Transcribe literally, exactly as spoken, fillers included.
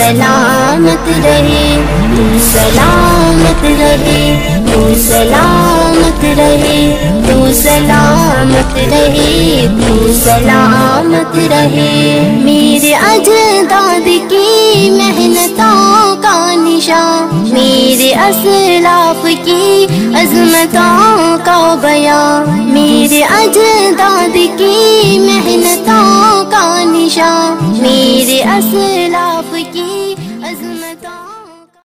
सलामत रहे, तू सलामत रहे, तू सलामत रहे, तू सलामत रहे, तू सलामत रहे। मेरे अजदाद की मेहनतों का निशान, मेरे असलाफ की अज़मतों का बयान, मेरे अजदाद की मेहनतों का निशान, मेरे अस